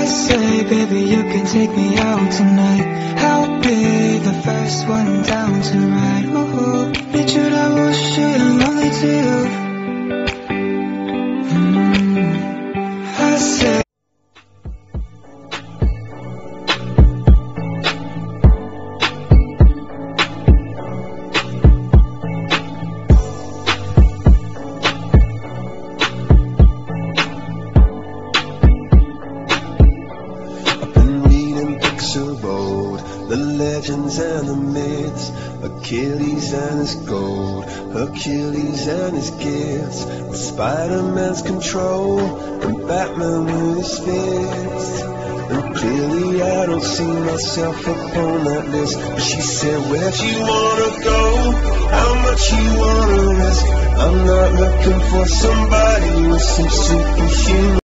I say, baby, you can take me out tonight. I'll be the first one down to ride. Ooh, need I wish you lonely too. I say. The legends and the myths, Achilles and his gold, Hercules and his gifts, with Spider-Man's control, and Batman with his fists. And clearly I don't see myself upon that list. But she said, where'd you wanna go? How much you wanna risk? I'm not looking for somebody with some superhuman